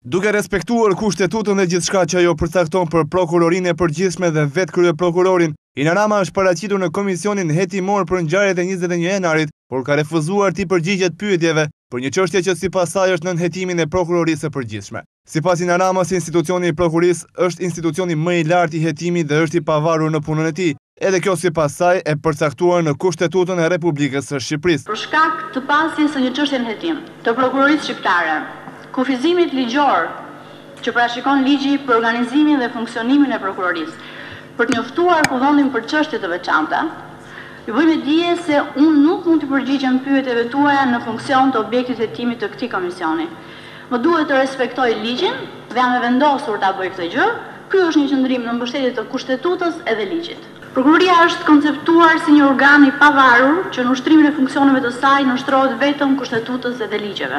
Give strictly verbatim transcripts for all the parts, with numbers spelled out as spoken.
Duke respektuar kushtetutën dhe gjithçka që ajo përcakton për prokurorinë e përgjithshme dhe vetë kryeprokurorin, Ina Rama është paraqitur në komisionin hetimor për ngjarjet e njëzet e një janarit, por ka refuzuar t'i përgjigjet pyetjeve për një çështje që sipas saj është nën hetimin e prokurorisë së përgjithshme. Sipas Ina Ramës, institucioni i prokurisë është institucioni më i lartë i hetimit dhe është i pavarur në punën e tij. Edhe kjo sipas saj e përcaktuar në Kushtetutën e Republikës së Shqipërisë. Për shkak të pasjes së një çështje në hetim të prokurorisë shqiptare, kufizimit ligjor që parashikon ligji për organizimin dhe funksionimin e prokurorisë, për të njoftuar kuvendin për çështje të veçanta, ju bëjmë dije se unë nuk mund të përgjigjem pyetjeve tuaja në funksion të objektit hetimit të këtij komisioni. Më duhet të respektoj ligjin dhe jam e vendosur ta bëj këtë gjë. Ky është një qëndrim në mbështetje të Kushtetutës edhe ligjit. Prokuroria është konceptuar si një organ i pavarur që në ushtrimin e funksioneve të saj nënshtrohet vetëm Kushtetutës edhe ligjeve.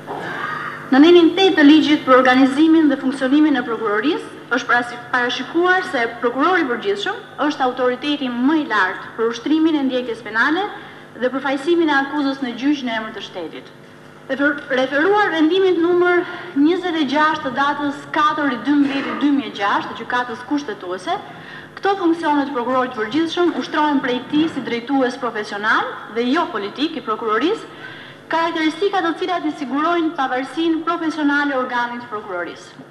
Në nenin tetë të ligjit për organizimin dhe funksionimin e prokurorisë është parashikuar se prokurori i përgjithshëm është autoriteti më i lartë për ushtrimin e ndjekjes penale dhe përfaqësimin e akuzës në gjyq në emër të shtetit. Referuar vendimit numër njëzet e gjashtë të datës katër i dymbëdhjetë dy mijë e gjashtë të gjykatës kushtetuese, këto funksionet të prokurorit të përgjithshëm ushtrohen prej tij si drejtues profesional dhe jo politik i prokurorisë, karakteristika të cilat i sigurojnë pavarësinë profesionale e organit të prokurorisë.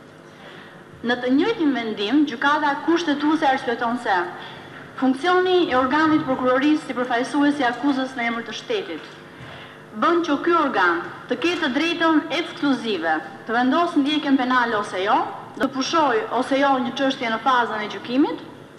Në të njëjtin vendim, gjykata kushtetuese arsyeton se funksioni i organit të prokurorisë si përfaqësues i akuzës në emër të shtetit bën që ky organ të ketë të drejtën ekskluzive të vendosë ndjekjen penale ose jo, të pushojë ose jo një çështje në fazën e gjykimit.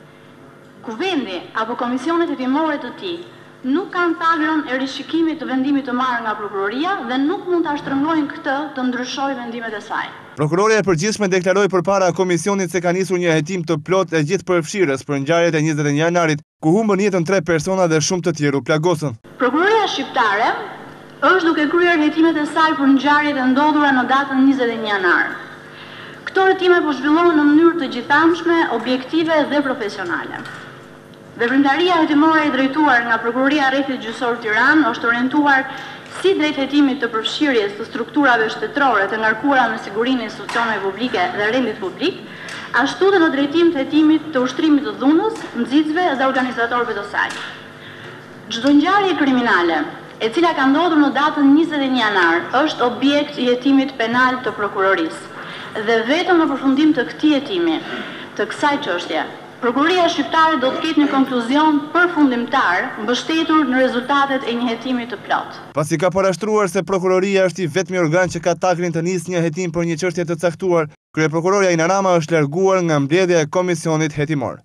Kuvendi apo komisionet hetimore të tij nuk kanë tagrën e rishikimit të vendimit të marrë nga prokuroria dhe nuk mund ta shtrëngojnë këtë të ndryshojë vendimet e saj. Prokuroria e përgjithshme deklaroi përpara komisionit se ka nisur një hetim të plotë e gjithëpërfshirës për ngjarjet e njëzet e një janarit, ku humbën jetën tre persona dhe shumë të tjerë u plagosën. Prokuroria shqiptare është duke kryer hetimet e saj për ngjarjet e ndodhura në datën njëzet e një janar. Këto hetime po zhvillohen në mënyrë të gjithamshme, objektive dhe profesionale. Veprimtaria hetimore e drejtuar nga Prokuroria e Rrethit Gjyqësor Tiranë është orientuar si drejt hetimit të përfshirjes të strukturave shtetërore të ngarkuara në sigurinë e institucioneve publike dhe rendit publik, ashtu dhe në drejtim të hetimit të ushtrimit të dhunës, nxitësve dhe organizatorëve të saj. Çdo ngjarje kriminale e cila ka ndodhur në datën njëzet e një janar është objekt i hetimit penal të prokurorisë dhe vetëm në përfundim të këtij hetimi, të kësaj çështje, Prokuroria shqiptare do të ketë një konkluzion përfundimtar mbështetur në rezultatet e një hetimi të plotë. Pasi ka parashtruar se prokuroria është i vetmi organ që ka takrin të nisë një hetim për një çështje të caktuar, kryeprokuroria Ina Rama është larguar nga mbledhja e komisionit hetimor.